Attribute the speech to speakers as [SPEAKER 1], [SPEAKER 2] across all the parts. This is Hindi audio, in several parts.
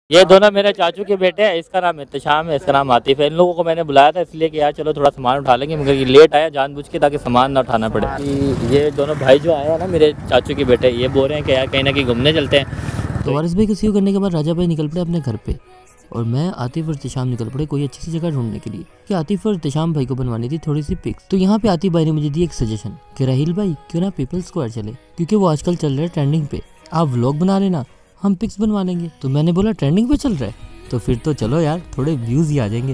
[SPEAKER 1] ये दोनों मेरे चाचू के बेटे हैं, इसका नाम इत्तिशाम है, इसका नाम आतिफ है। इन लोगों को मैंने बुलाया था इसलिए कि यार चलो थोड़ा सामान उठा लेंगे, मगर ये लेट आया जानबूझ के ताकि सामान ना उठाना पड़े। ये दोनों भाई जो आए हैं ना मेरे चाचू के बेटे, ये बोल रहे हैं कि यार कहीं ना कहीं घूमने चलते हैं। तो वारिस भाई को सीव करने के बाद राजा भाई निकल पड़े अपने घर पे और मैं आतिफ और इत्तिशाम निकल पड़े कोई अच्छी सी जगह ढूंढने के लिए कि आतिफ और इत्तिशाम भाई को बनवानी थी थोड़ी सी पिक्स। तो यहाँ पे आतिफ भाई ने मुझे दी एक सजेशन कि राहिल भाई क्यों ना पीपल्स स्क्वायर चले, क्योंकि वो आजकल चल रहा है ट्रेंडिंग पे, आप व्लॉग बना लेना, हम पिक्स बनवा लेंगे। तो मैंने बोला ट्रेंडिंग पे चल रहा है तो फिर तो चलो यार, थोड़े व्यूज ही आ जाएंगे।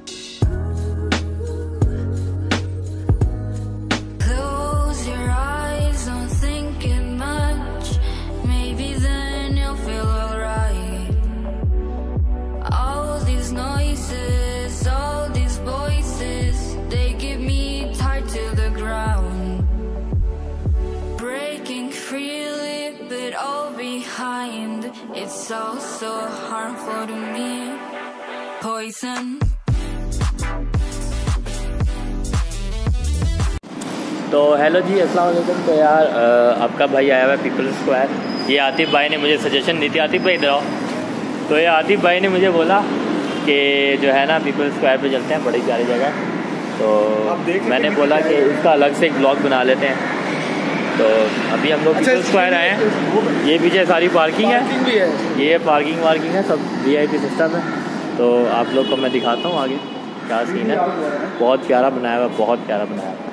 [SPEAKER 2] It's so harmful to me. Poison.
[SPEAKER 1] तो हेलो जी, अस्सलाम वालेकुम। तो यार आपका भाई आया हुआ है पीपल्स स्क्वायर। ये आतिफ भाई ने मुझे सजेशन दी थी, आतिफ भाई इधर आओ। तो ये आतिफ भाई ने मुझे बोला कि जो है ना पीपल्स स्क्वायर पे चलते हैं, बड़ी प्यारी जगह है। तो मैंने बोला कि इसका अलग से एक ब्लॉग बना लेते हैं। तो अभी हम लोग पीपल्स स्क्वायर आए हैं। ये पीछे सारी पार्किंग है, ये पार्किंग वार्किंग है, सब VIP सिस्टम है। तो आप लोग को मैं दिखाता हूँ आगे क्या सीन है। बहुत प्यारा बनाया हुआ, बहुत प्यारा बनाया हुआ।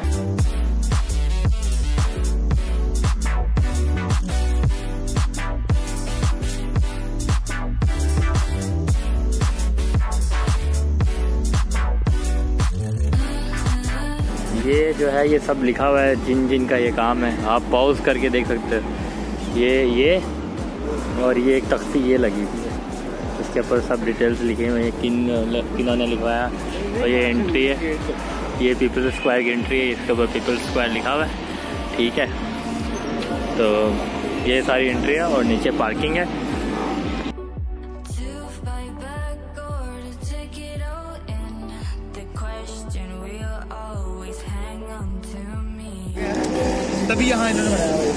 [SPEAKER 1] ये जो है ये सब लिखा हुआ है जिन जिन का ये काम है, आप पॉज करके देख सकते हो। ये और ये एक तख्ती ये लगी हुई है, इसके ऊपर सब डिटेल्स लिखे हुए हैं किन्होंने लिखवाया। और ये एंट्री है, ये पीपल्स स्क्वायर की एंट्री है, इसके ऊपर पीपल्स स्क्वायर लिखा हुआ है, ठीक है। तो ये सारी एंट्री है और नीचे पार्किंग है।
[SPEAKER 3] तभी यहाँ इन्होंने बनाया हुआ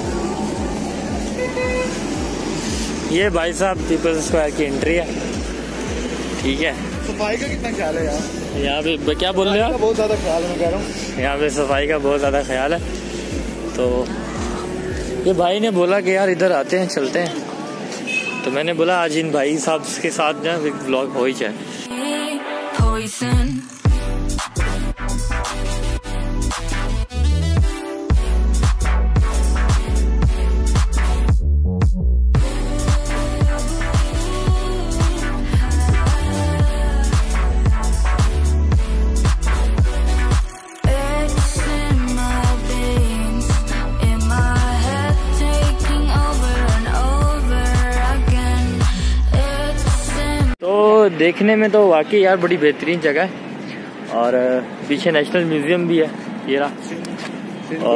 [SPEAKER 1] ये भाई साहब पीपल्स स्क्वायर की एंट्री है, ठीक है।
[SPEAKER 3] सफाई का कितना ख्याल है यार
[SPEAKER 1] यहाँ पे? क्या बोल रहे हो आप?
[SPEAKER 3] बहुत ज़्यादा ख्याल है, मैं कह रहा हूँ
[SPEAKER 1] यहाँ पे सफाई का बहुत ज़्यादा ख्याल है। तो ये भाई ने बोला कि यार इधर आते हैं, चलते हैं। तो मैंने बोला आज इन भाई साहब के साथ ना एक व्लॉग हो ही जाए। तो देखने में तो वाकई यार बड़ी बेहतरीन जगह है। और पीछे नेशनल म्यूजियम भी है, ये रहा।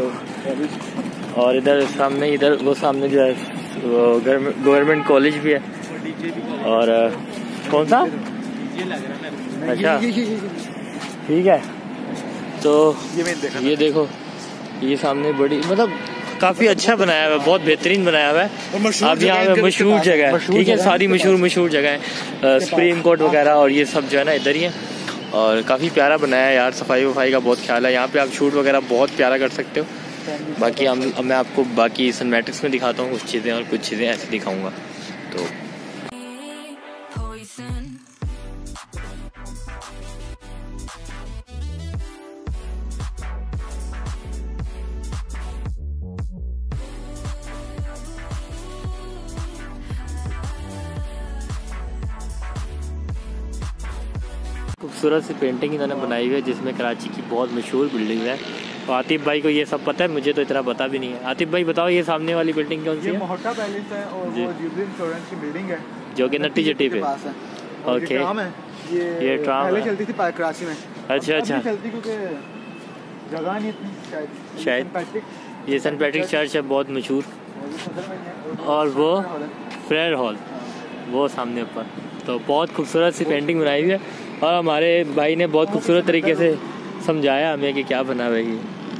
[SPEAKER 1] और इधर सामने, इधर वो सामने जो है गवर्नमेंट कॉलेज भी है। और कौन सा? अच्छा, ठीक है। तो ये देखो, ये सामने बड़ी मतलब काफ़ी अच्छा बनाया हुआ है, बहुत बेहतरीन बनाया हुआ है। अब यहाँ पे मशहूर जगह है, ठीक है, सारी मशहूर जगह है, सुप्रीम कोर्ट वगैरह और ये सब जो है ना इधर ही है। और काफ़ी प्यारा बनाया है यार, सफाई वफाई का बहुत ख्याल है। यहाँ पे आप शूट वगैरह बहुत प्यारा कर सकते हो। बाकी मैं आपको बाकी सिनेमैटिक्स में दिखाता हूँ कुछ चीज़ें, और कुछ चीज़ें ऐसे दिखाऊँगा। तो खूबसूरत सी पेंटिंग इन्होंने बनाई हुई है जिसमें कराची की बहुत मशहूर बिल्डिंग है। तो आतिफ भाई को ये सब पता है, मुझे तो इतना पता भी नहीं है। आतिफ भाई बताओ ये सामने वाली बिल्डिंग कौन सी है?
[SPEAKER 3] मोहट्टा पैलेस है और वो जुबली इंश्योरेंस की बिल्डिंग है
[SPEAKER 1] जो कि नट्टी जट्टी पे। ओके, ये ट्राम
[SPEAKER 3] पहले चलती थी कराची में।
[SPEAKER 1] अच्छा
[SPEAKER 3] चलती क्योंकि जगह नहीं इतनी
[SPEAKER 1] शायद। ये सेंट पैट्रिक चर्च है बहुत मशहूर। और वो फ्रेयर हॉल वो सामने ऊपर। तो बहुत खूबसूरत सी पेंटिंग बनाई हुई है और हमारे भाई ने बहुत खूबसूरत तरीके से समझाया हमें कि क्या बना हुआ है ये।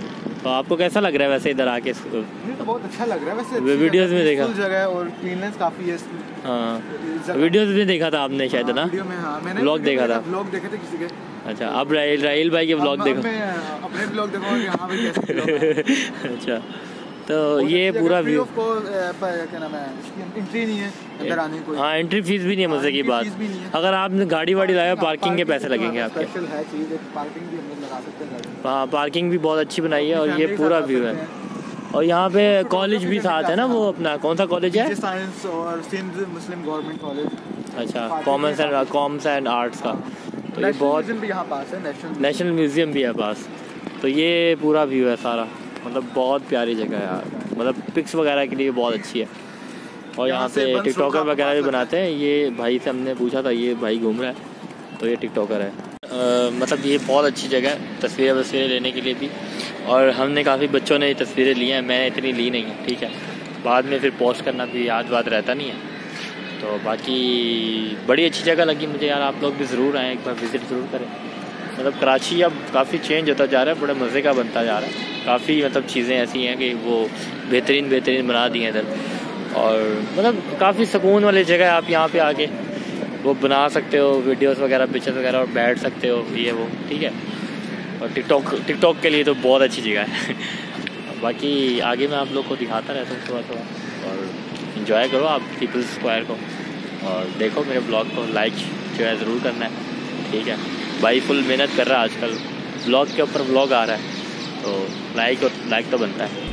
[SPEAKER 1] तो आपको कैसा लग रहा है वैसे इधर आके?
[SPEAKER 3] मुझे तो बहुत अच्छा लग रहा है वैसे।
[SPEAKER 1] वीडियोस में देखा
[SPEAKER 3] जगह है और क्लीननेस काफी है।
[SPEAKER 1] हाँ, वीडियोस में देखा था आपने शायद, है ना?
[SPEAKER 3] वीडियो में हाँ, मैंने
[SPEAKER 1] व्लॉग देखा था।
[SPEAKER 3] व्लॉग देखे थे किसी के।
[SPEAKER 1] अच्छा, अब राहील भाई के व्लॉग देखो।
[SPEAKER 3] मैं अपने व्लॉग देखूंगा कि हाँ भाई कैसे व्लॉग।
[SPEAKER 1] अच्छा, तो ये पूरा व्यू।
[SPEAKER 3] क्या नाम है, एंट्री नहीं है अंदर आने की कोई।
[SPEAKER 1] हाँ, एंट्री फीस भी नहीं है, मजे की बात। अगर आपने गाड़ी वाड़ी लाया, पार्किंग के पैसे लगेंगे आपके।
[SPEAKER 3] स्पेशल है चीज़, पार्किंग भी हम लोग लगा सकते हैं गाड़ी।
[SPEAKER 1] हाँ, पार्किंग भी बहुत अच्छी बनाई है और ये पूरा व्यू है। और यहाँ पे कॉलेज भी साथ है ना, वो अपना कौन सा कॉलेज है?
[SPEAKER 3] साइंस और सिंध मुस्लिम गवर्नमेंट कॉलेज।
[SPEAKER 1] अच्छा, कॉमर्स एंड आर्ट्स का। तो ये बहुत
[SPEAKER 3] भी यहाँ पास है,
[SPEAKER 1] नेशनल म्यूजियम भी है पास। तो ये पूरा व्यू है सारा, मतलब बहुत प्यारी जगह है यार, मतलब पिक्स वगैरह के लिए बहुत अच्छी है। और यहाँ पे टिकटॉकर वगैरह भी बनाते हैं। ये भाई से हमने पूछा था, ये भाई घूम रहा है, तो ये टिकटॉकर है। मतलब ये बहुत अच्छी जगह है तस्वीरें लेने के लिए भी। और हमने काफ़ी बच्चों ने तस्वीरें ली हैं, मैंने इतनी ली नहीं है, ठीक है। बाद में फिर पोस्ट करना भी याद रहता नहीं है। तो बाकी बड़ी अच्छी जगह लगी मुझे यार, आप लोग भी ज़रूर आएँ, एक बार विज़िट ज़रूर करें। मतलब कराची अब काफ़ी चेंज होता जा रहा है, बड़े मज़े का बनता जा रहा है। काफ़ी मतलब चीज़ें ऐसी हैं कि वो बेहतरीन बना दी हैं इधर। और मतलब काफ़ी सुकून वाली जगह है, आप यहाँ पे आके वो बना सकते हो वीडियोस वगैरह, पिक्चर्स वगैरह, और बैठ सकते हो, ये वो, ठीक है। और टिकटॉक के लिए तो बहुत अच्छी जगह है। बाकी आगे मैं आप लोग को दिखाता रहता हूँ थोड़ा, और इन्जॉय करो आप पीपल्स स्क्वायर को, और देखो मेरे ब्लॉग को लाइक जो है ज़रूर करना है, ठीक है। भाई फुल मेहनत कर रहा है आजकल, ब्लॉग के ऊपर ब्लॉग आ रहा है, तो लाइक तो बनता है।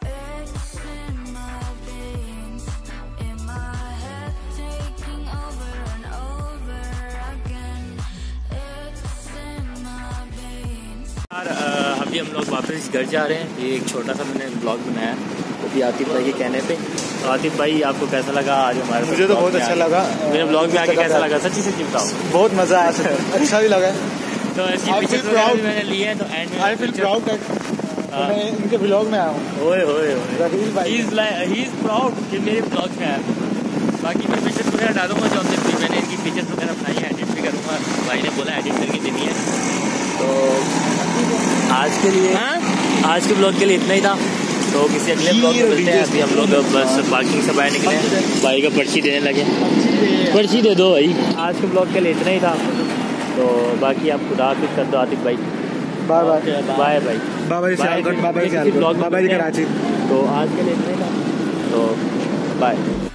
[SPEAKER 1] अभी हम लोग वापस घर जा रहे हैं। ये एक छोटा सा मैंने ब्लॉग बनाया वो भी आतिफ भाई के कहने पे। तो आतिफ भाई, आपको कैसा लगा आज हमारे?
[SPEAKER 3] मुझे तो बहुत अच्छा लगा,
[SPEAKER 1] मेरे ब्लॉग में आके कैसा लगा? सच्ची बताओ।
[SPEAKER 3] बहुत मज़ा आया, अच्छा भी लगा।
[SPEAKER 1] तो ऐसी पिक्चर्स वगैरह भी मैंने लिए हैं, तो एंड में आई फील प्राउड दैट मैं इनके ब्लॉग में आया हूँ। ओए ही इज प्राउड कि मेरे ब्लॉग में आया। बाकी मैं पिक्चर्स वगैरह डालूंगा जो हमने, मैंने इनकी पिक्चर्स वगैरह बनाई है, एडिट भी करूँगा। भाई ने बोला एडिट करके देनी है। तो आज के ब्लॉग के लिए इतना ही था। तो किसी अगले ब्लॉग में मिलते हैं। अभी हम लोग बस पार्किंग से बाहर निकले, भाई को पर्ची देने लगे। पर्ची दे दो भाई। आज के ब्लॉग के लिए इतना ही था। तो बाकी आप खुदा हाफिज़ कर दो आतिफ भाई। बाय बाय भाई। बाय कराची। तो आज के लिए इतना ही था, तो बाय।